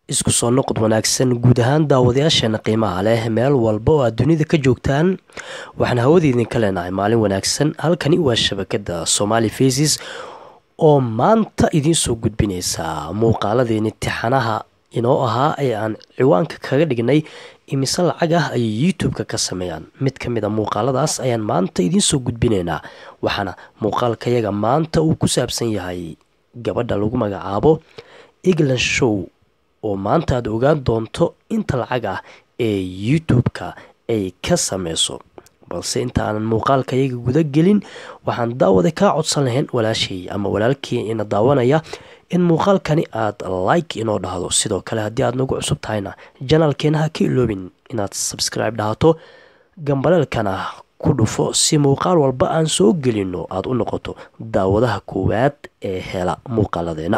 isku soo noqod wanaagsan guud ahaan daawadayaasheena qiimaha leh meel walba oo aad dunida ka joogtaan waxaan hawada idinka leenahay maalin wanaagsan. Halkani waa shabakada Somali Faces oo maanta idiin soo gudbinaysa muuqaaladeeni tixanaha inoo ahaa ee aan ciwaanka kaga dhignay imise lacag ah ay YouTube-ka ka sameeyaan. Mid ka mid a muuqaaladaas ayaan maanta idiin soo gudbinaynaa, waxaana muuqaalkayaga maanta uu ku saabsan yahay gabadha lagu magacaabo England Show oo maanta aad ogaan doonto inta lacag ah ee YouTube-ka ay ka sameyso. balse inta aanan muuqaalkayaga guda gelin waxaan daawada kaa codsan lahayn walaashay ama walaalkii ina daawanaya in muuqaalkani aad like inoo dhahdo. sidoo kale haddii aad nagu cusub tahayna janaalkeena ha ka iloobin inaad subscribe dhahato, gambaleelkana ku dhufo si muuqaal walba aan soo gelino aad u noqoto daawadaha koowaad ee hela muuqaaladeena.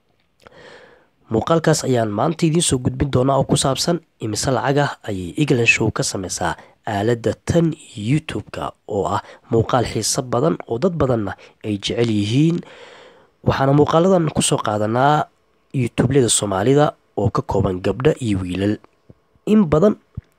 muuqaalkaas ayaan maanta idiin soo gudbin doonaa oo ku saabsan imise lacag ah ayay England Show ka sameysaa aalada tan YouTube-ka oo ah muuqaal xiiso badan oo dad badanna ay jecel yihiin. waxaana muuqaaladan kusoo qaadanaa YouTubelada Soomaalida oo ka kooban gabdho iyo wiilal. in badan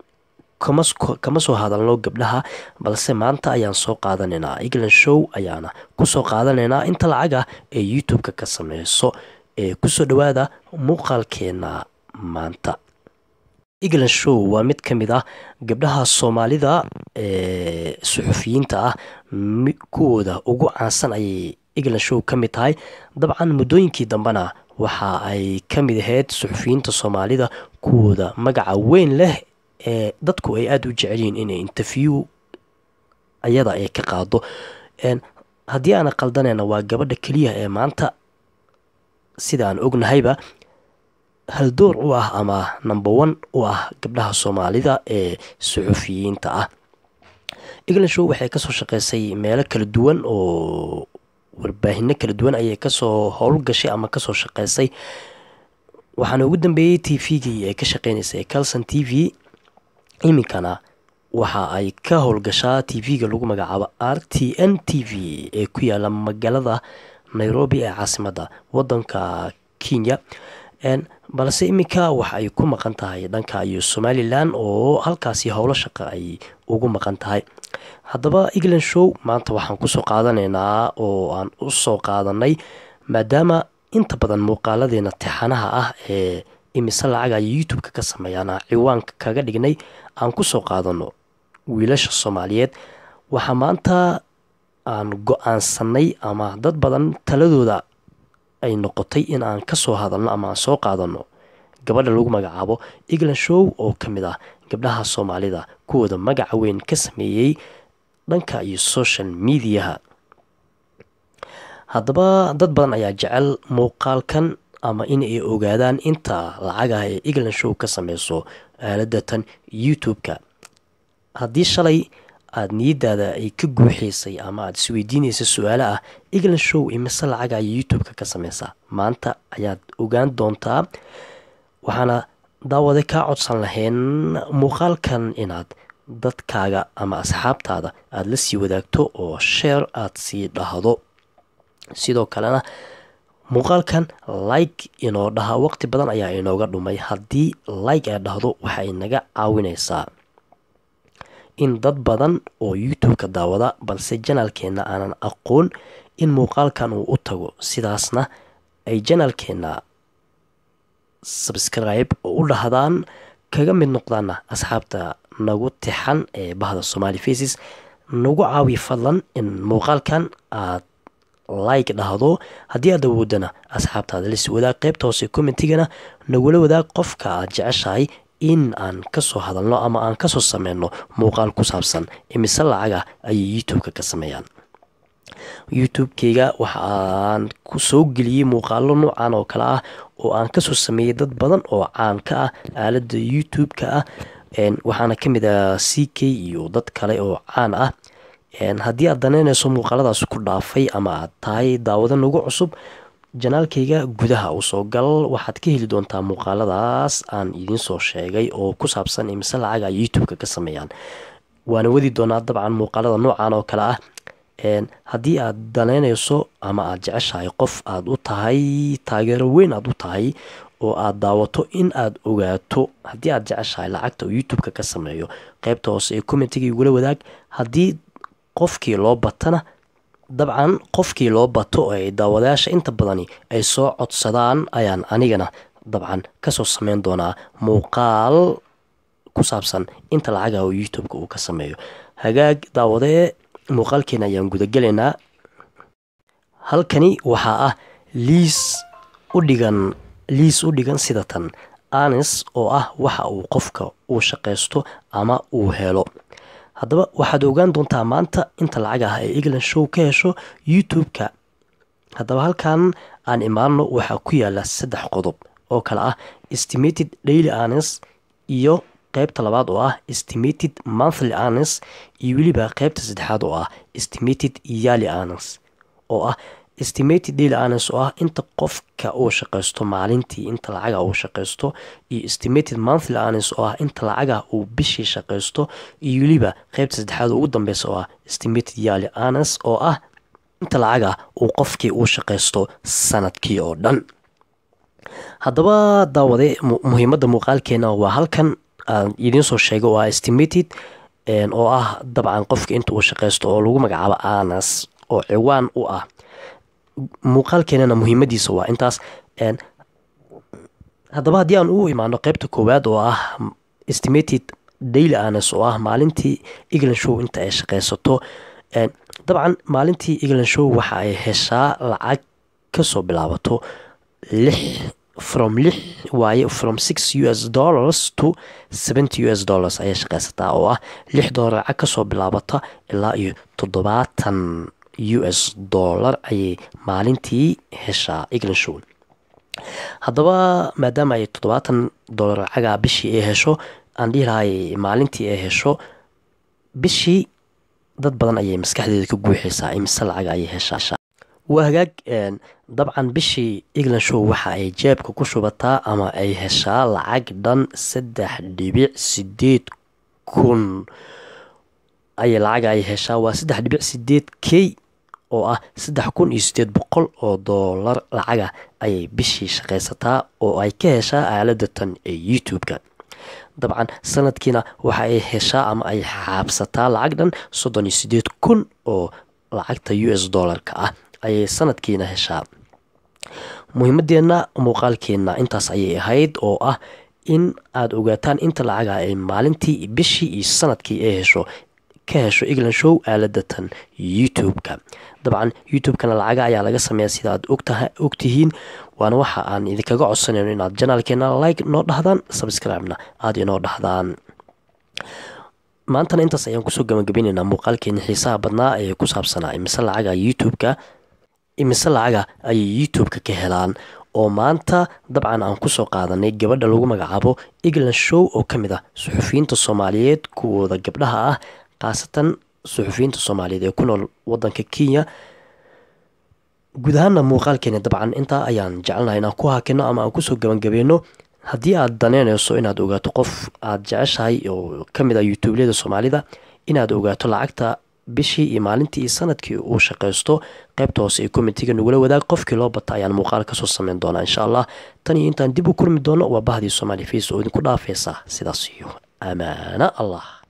kama soo hadalno gabdhaha, balse maanta ayaan soo qaadanaynaa England Show ayaana kusoo qaadanaynaa inta lacag ah ee YouTube-ka ka sameyso. kusoo dhawaada muuqaalkeena maanta. England Show waa mid ka mid ah gabdhaha Soomaalida ee suxufiyiinta ah, kuwooda ugu caansan ayay England Show ka mid tahay. dabcan muddooyinkii dambena waxa ay ka mid ahayd suxufiyiinta Soomaalida kuwooda magaca weyn leh ee dadku ay aada u jecel yihiin inay interview ayada ay ka qaado. haddii aan qaldanayna waa gabadha keliya ee maanta sida aan ognahayba haldoor u ah ama number 1 u ah gabdhaha Soomaalida ee suxufiyiinta ah. England Show waxay kasoo shaqeysay meelo kala duwan oo warbaahinno kala duwan ayay kasoo howlgashay ama kasoo shaqeysay. waxaana ugu dambeeyey TV-gii ay ka shaqeynaysay Calson TV. iminkana waxa ay ka howlgashaa TV-ga lagu magacaabo RTN TV ee ku yaala magaalada Nairobi ee caasimadda wadanka Kenya. balse iminka waxa ay ku maqan tahay dhanka iyo Somaliland oo halkaasi howlo shaqo ay ugu maqan tahay. haddaba England Show maanta waxaan kusoo qaadanaynaa oo aan u soo qaadanay maadaama inta badan muuqaaladeena tixanaha ah ee imise lacag ay YouTube-ka ka sameeyaan ciwaanka kaga dhignay aan kusoo qaadano wiilasha Soomaaliyeed. waxaa maanta aan go-aansanay ama dad badan taladooda ay noqotay in aan kasoo hadalno ama aan soo qaadano gabadha lagu magacaabo England Show oo ka mid ah gabdhaha Soomaalida kuwooda magaca weyn ka sameeyey dhanka iyo social mediaha. haddaba dad badan ayaa jecel muuqaalkan ama in ay ogaadaan inta lacag ah ee England Show ka sameyso aalada tan YouTube-ka. haddii shalay aada niyadaada ay ka guuxaysay ama aada isweydiinaysa su-aalo ah England Show imise lacag ay YouTube-ka ka sameysaa, maanta ayaad ogaan doontaa. waxaana daawada kaa codsan lahayn muuqaalkan inaad dadkaaga ama asxaabtaada aada la sii wadaagto oo share aada sii dhahdo. sidoo kalena muuqaalkan like inoo dhaha, waqti badan ayaa inooga dhumay. haddii like aad dhahdo waxay naga caawinaysaa in dad badan oo YouTube-ka daawada balse janaalkeena aanan aqoon in muuqaalkan uu u tago, sidaasna ay janaalkeena subscribe oo u dhahdaan kaga mid noqdaana asxaabta nagu tixan ee bahda Somali Faces. nagu caawi fadlan in muuqaalkan aad like dhahdo. haddii aad awoodana asxaabtaada la sii wadaag, qaybta hoose commentigana nagula wadaag qofka aad jeceshahay in aan kasoo hadalno ama aan kasoo sameyno muuqaal ku saabsan imise lacag ah ayay YouTube-ka ka sameeyaan. YouTube-keyga waxaan ku soo geliyey muuqaalo noocan oo kale ah oo aan kasoo sameeyey dad badan oo caan ka ah aalada YouTube-ka ah. waxaana ka mid ah CK iyo dad kale oo caan ah. haddii aad danaynayso muuqaaladaas ku dhaafay ama aad tahay daawado nagu cusub, janaalkayga gudaha u soo gal, waxaad ka heli doontaa muuqaaladaas aan idiin soo sheegay oo ku saabsan imise lacag ay YouTube-ka ka sameeyaan. waana wadi doonaa dabcan muuqaalada noocan oo kale ah. haddii aad danaynayso ama aad jeceshahay qof aad u tahay taageero weyn aad u tahay oo aad daawato in aad ogaato haddii aad jeceshahay lacagta uu youtube-ka ka sameeyo qaybta hoose ee commentiga igula wadaag. haddii qofkii loo batana dabcan qofkii loo bato oo ay daawadayaasha inta badani ay soo codsadaan ayaan anigana dabcan kasoo sameyn doonaa muuqaal ku saabsan inta lacaga oo youtube-ka uu ka sameeyo. hagaag daawadee muuqaalkeena ayaan gudagelaynaa. halkani waxaa ah liis u dhigan sida tan anis oo ah waxa uu qofka uu shaqaysto ama uu helo. haddaba waxaad ogaan doontaa maanta inta lacag ah ee England Show ka hesho youtube-ka. haddaba halkan aan imaano waxaa ku yaala 3 qodob oo kala ah estimated daily earnings iyo qaybta labaad oo ah estimated monthly earnings iyo weliba qaybta saddexaad oo ah estimated yearly earnings oo ah estimated daily earnings oo ah inta qofka uu shaqaysto maalintii inta lacaga uu shaqaysto iyo estimated monthly earnings oo ah inta lacaga uu bishii shaqaysto iyo weliba qaybta saddexaad ugu dambeysa oo ah estimated yearly earnings oo ah inta lacaga uu qofkii uu shaqaysto sanadkii oo dhan. haddaba daawade muhiimadda muuqaalkeena waa halkan aan idiin soo sheegay oo ah estimated oo ah dabcan qofka inta uu shaqaysto oo lagu magacaabo earnings oo ciwaan u ah muuqaalkeenana muhiimadiisa waa intaas. haddaba haddii aan u imaano qaybta koowaad oo ah estimated daily earnings oo ah maalintii England Show inta ay shaqaysato. dabcan maalintii England Show waxa ay heshaa lacag kasoo bilaabato from $6 to $70 ayay shaqaysataa oo ah $6 lacag kasoo bilaabata ilaa iyo $70 ayay maalintii heshaa England Show. haddaba maadaama ay $70 lacaga bishii ay hesho aan dhihi lahay maalintii ay hesho bishii dad badan ayay maskaxdeeda ka guuxaysaa imise lacaga ayay heshaa. waa hagaag dabcan bishii England Show waxa ay jeebka ku shubataa ama ay heshaa lacag dhan 3.8 kun ayay lacaga ay heshaa. waa 3.8k oo ah $3,800 lacaga ayay bishii shaqaysataa oo ay ka heshaa aalada tan ee youtube-ka. dabcan sanadkiina waxa ay heshaa ama ay xaabsataa lacag dhan 38,000 oo lacagta $ka ah ayay sanadkiina heshaa. muhiimadeena muuqaalkeena intaas ayay ahayd oo ah in aad ogaataan inta lacaga ay maalintii bishii iyo sanadkii ay hesho ka hesho England Show aalada tan youtube-ka. dabcan youtube-kana lacaga ayaa laga sameeyaa sida aad ogtihiin waana waxa aan idinkaga codsanayno inaad janaalkeena like noo dhahdaan subscribe-na aad inoo dhahdaan. maantana intaas ayaan kusoo gabagabaynaynaa muuqaalkeena xiisaha badnaa ee ku saabsanaa imise lacaga ayay youtube-ka ka helaan oo maanta dabcan aan kusoo qaadanay gabadha lagu magacaabo England Show oo ka mid ah suxufiyiinta Soomaaliyeed kuwooda gabdhaha ah khaasatan suxufiyiinta Soomaaliyeed ee ku nool wadanka Kenya. guud ahaana muuqaalkeena dabcan intaa ayaan jecelnahay inaan ku hakino ama aan kusoo gabagabayno. haddii aad daneynayso inaad ogaato qof aad jeceshahay oo ka mid ah youtubelada Soomaalida inaad ogaato lacagta bishii iyo maalintii iyo sanadkii uu shaqaysto qaybta hoose ee commentiga nagula wadaag. qofkii loo bata ayaan muuqaal kasoo sameyn doonaa insha allah. tan iyo intaan dib u kulmi doono waa bahdii Somali Face oo idinku dhaafaysa sidaas iyo amaana allah.